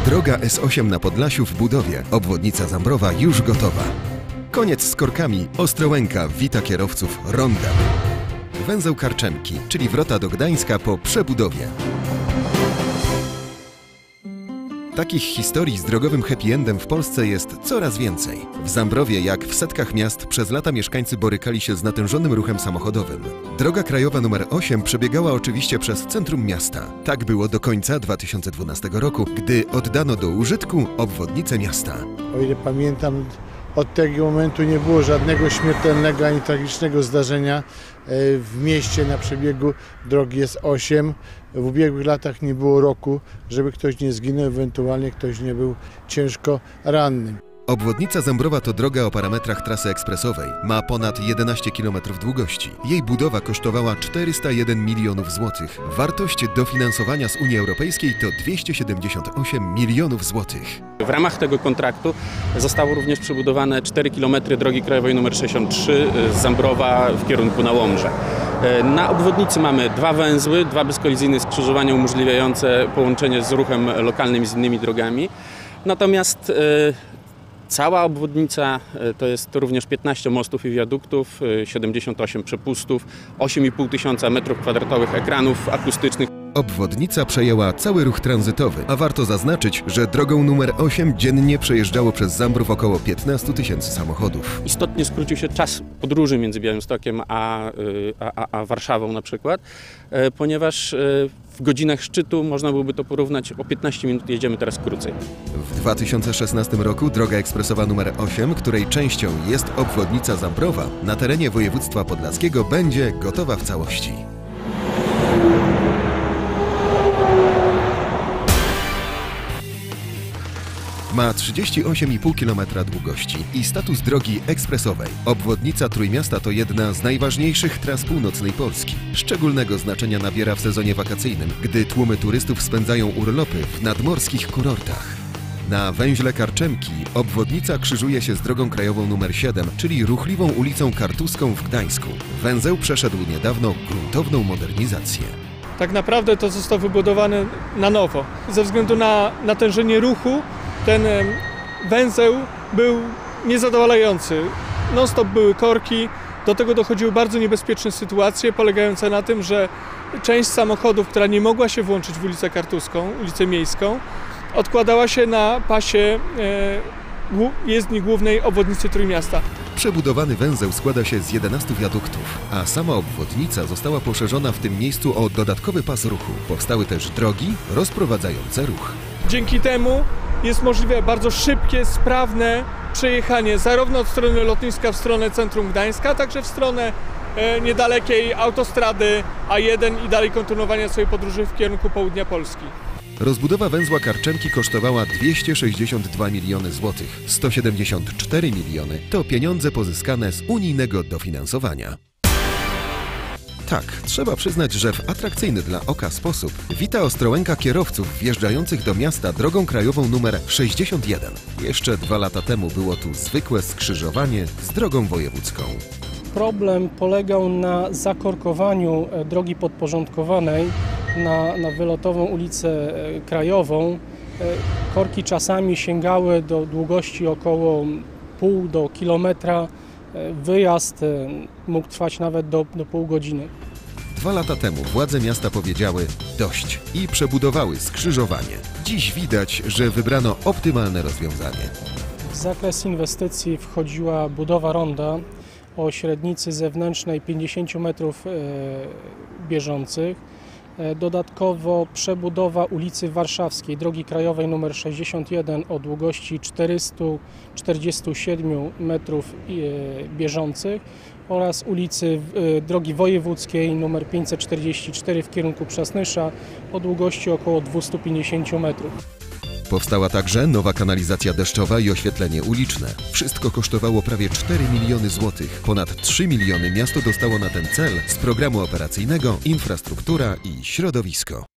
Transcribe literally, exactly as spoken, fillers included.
Droga S osiem na Podlasiu w budowie. Obwodnica Zambrowa już gotowa. Koniec z korkami. Ostrołęka wita kierowców rondem. Węzeł Karczemki, czyli wrota do Gdańska po przebudowie. Takich historii z drogowym happy endem w Polsce jest coraz więcej. W Zambrowie, jak w setkach miast, przez lata mieszkańcy borykali się z natężonym ruchem samochodowym. Droga krajowa numer osiem przebiegała oczywiście przez centrum miasta. Tak było do końca dwa tysiące dwunastego roku, gdy oddano do użytku obwodnicę miasta. O ile pamiętam, od tego momentu nie było żadnego śmiertelnego ani tragicznego zdarzenia w mieście na przebiegu drogi S osiem. W ubiegłych latach nie było roku, żeby ktoś nie zginął, ewentualnie ktoś nie był ciężko ranny. Obwodnica Zambrowa to droga o parametrach trasy ekspresowej. Ma ponad jedenaście kilometrów długości. Jej budowa kosztowała czterysta jeden milionów złotych. Wartość dofinansowania z Unii Europejskiej to dwieście siedemdziesiąt osiem milionów złotych. W ramach tego kontraktu zostało również przebudowane cztery kilometry drogi krajowej nr sześćdziesiąt trzy z Zambrowa w kierunku na Łomżę. Na obwodnicy mamy dwa węzły, dwa bezkolizyjne skrzyżowania umożliwiające połączenie z ruchem lokalnym i z innymi drogami. Natomiast cała obwodnica to jest również piętnaście mostów i wiaduktów, siedemdziesiąt osiem przepustów, osiem i pół tysiąca metrów kwadratowych ekranów akustycznych. Obwodnica przejęła cały ruch tranzytowy, a warto zaznaczyć, że drogą numer osiem dziennie przejeżdżało przez Zambrów około piętnaście tysięcy samochodów. Istotnie skrócił się czas podróży między Białymstokiem a, a, a Warszawą na przykład, ponieważ w godzinach szczytu można byłoby to porównać, o piętnaście minut jedziemy teraz krócej. W dwa tysiące szesnastym roku droga ekspresowa numer osiem, której częścią jest obwodnica Zambrowa, na terenie województwa podlaskiego będzie gotowa w całości. Ma trzydzieści osiem i pół kilometra długości i status drogi ekspresowej. Obwodnica Trójmiasta to jedna z najważniejszych tras północnej Polski. Szczególnego znaczenia nabiera w sezonie wakacyjnym, gdy tłumy turystów spędzają urlopy w nadmorskich kurortach. Na węźle Karczemki obwodnica krzyżuje się z drogą krajową nr siedem, czyli ruchliwą ulicą Kartuską w Gdańsku. Węzeł przeszedł niedawno gruntowną modernizację. Tak naprawdę to został wybudowany na nowo. Ze względu na natężenie ruchu ten węzeł był niezadowalający. Non-stop były korki, do tego dochodziły bardzo niebezpieczne sytuacje polegające na tym, że część samochodów, która nie mogła się włączyć w ulicę Kartuską, ulicę Miejską, odkładała się na pasie jezdni głównej obwodnicy Trójmiasta. Przebudowany węzeł składa się z jedenastu wiaduktów, a sama obwodnica została poszerzona w tym miejscu o dodatkowy pas ruchu. Powstały też drogi rozprowadzające ruch. Dzięki temu jest możliwe bardzo szybkie, sprawne przejechanie zarówno od strony lotniska w stronę centrum Gdańska, także w stronę e, niedalekiej autostrady A jeden i dalej kontynuowania swojej podróży w kierunku południa Polski. Rozbudowa węzła Karczemki kosztowała dwieście sześćdziesiąt dwa miliony złotych. sto siedemdziesiąt cztery miliony to pieniądze pozyskane z unijnego dofinansowania. Tak, trzeba przyznać, że w atrakcyjny dla oka sposób wita Ostrołęka kierowców wjeżdżających do miasta drogą krajową nr sześćdziesiąt jeden. Jeszcze dwa lata temu było tu zwykłe skrzyżowanie z drogą wojewódzką. Problem polegał na zakorkowaniu drogi podporządkowanej na, na wylotową ulicę krajową. Korki czasami sięgały do długości około pół do kilometra. Wyjazd mógł trwać nawet do, do pół godziny. Dwa lata temu władze miasta powiedziały dość i przebudowały skrzyżowanie. Dziś widać, że wybrano optymalne rozwiązanie. W zakres inwestycji wchodziła budowa ronda o średnicy zewnętrznej pięćdziesiąt metrów bieżących. Dodatkowo przebudowa ulicy Warszawskiej, drogi krajowej nr sześćdziesiąt jeden o długości czterysta czterdzieści siedem metrów bieżących oraz ulicy drogi wojewódzkiej nr pięćset czterdzieści cztery w kierunku Przasnysza o długości około dwieście pięćdziesiąt metrów. Powstała także nowa kanalizacja deszczowa i oświetlenie uliczne. Wszystko kosztowało prawie cztery miliony złotych. Ponad trzy miliony miasto dostało na ten cel z programu operacyjnego Infrastruktura i Środowisko.